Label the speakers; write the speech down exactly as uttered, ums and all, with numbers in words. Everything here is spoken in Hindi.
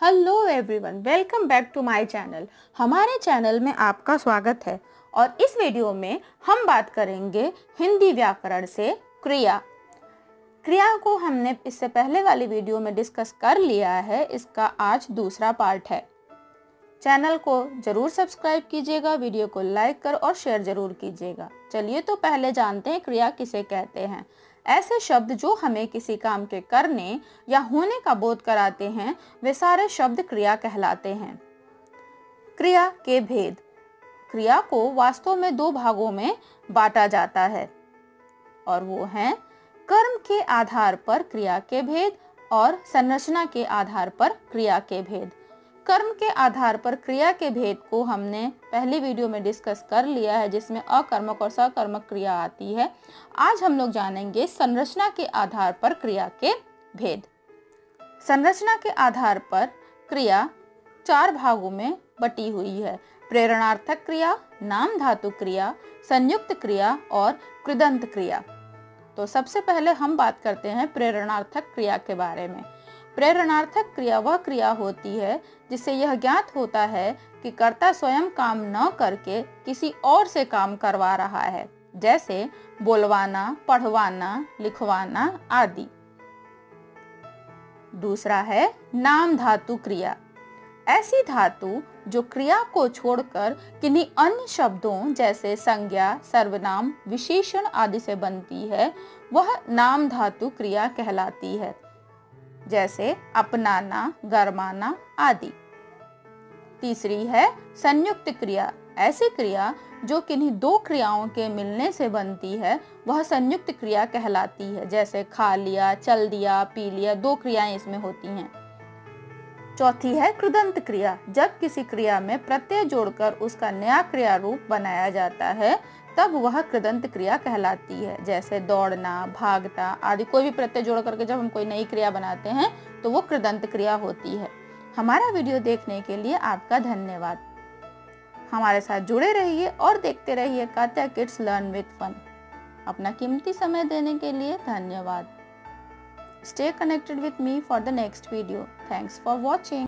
Speaker 1: Hello everyone, welcome back to my channel. हमारे चैनल में आपका स्वागत है और इस वीडियो में हम बात करेंगे हिंदी व्याकरण से क्रिया। क्रिया को हमने इससे पहले वाली वीडियो में डिस्कस कर लिया है, इसका आज दूसरा पार्ट है। चैनल को जरूर सब्सक्राइब कीजिएगा, वीडियो को लाइक कर और शेयर जरूर कीजिएगा। चलिए तो पहले जानते हैं क्रिया किसे कहते हैं। ऐसे शब्द जो हमें किसी काम के करने या होने का बोध कराते हैं, वे सारे शब्द क्रिया कहलाते हैं। क्रिया के भेद। क्रिया को वास्तव में दो भागों में बांटा जाता है और वो हैं कर्म के आधार पर क्रिया के भेद और संरचना के आधार पर क्रिया के भेद। कर्म के आधार पर क्रिया के भेद को हमने पहली वीडियो में डिस्कस कर लिया है, जिसमें अकर्मक और सकर्मक क्रिया आती है। आज हम लोग जानेंगे संरचना के आधार पर क्रिया के भेद। संरचना के आधार पर क्रिया चार भागों में बटी हुई है: प्रेरणार्थक क्रिया, नाम धातु क्रिया, संयुक्त क्रिया और कृदंत क्रिया। तो सबसे पहले हम बात करते हैं प्रेरणार्थक क्रिया के बारे में। प्रेरणार्थक क्रिया वह क्रिया होती है जिससे यह ज्ञात होता है कि कर्ता स्वयं काम न करके किसी और से काम करवा रहा है, जैसे बोलवाना, पढ़वाना, लिखवाना आदि। दूसरा है नाम धातु क्रिया। ऐसी धातु जो क्रिया को छोड़कर किन्हीं अन्य शब्दों जैसे संज्ञा, सर्वनाम, विशेषण आदि से बनती है, वह नाम धातु क्रिया कहलाती है, जैसे अपनाना, गरमाना आदि। तीसरी है संयुक्त क्रिया। ऐसी क्रिया जो किन्हीं दो क्रियाओं के मिलने से बनती है, वह संयुक्त क्रिया कहलाती है, जैसे खा लिया, चल दिया, पी लिया, दो क्रियाएं इसमें होती हैं। चौथी है कृदंत क्रिया। जब किसी क्रिया में प्रत्यय जोड़कर उसका नया क्रिया रूप बनाया जाता है, तब वह कृदंत क्रिया कहलाती है, जैसे दौड़ना, भागता आदि। कोई भी प्रत्यय जोड़ करके जब हम कोई नई क्रिया बनाते हैं तो वो कृदंत क्रिया होती है। हमारा वीडियो देखने के लिए आपका धन्यवाद। हमारे साथ जुड़े रहिए और देखते रहिए Katya kids learn with fun. अपना कीमती समय देने के लिए धन्यवाद। Stay connected with me for the next video. Thanks for watching.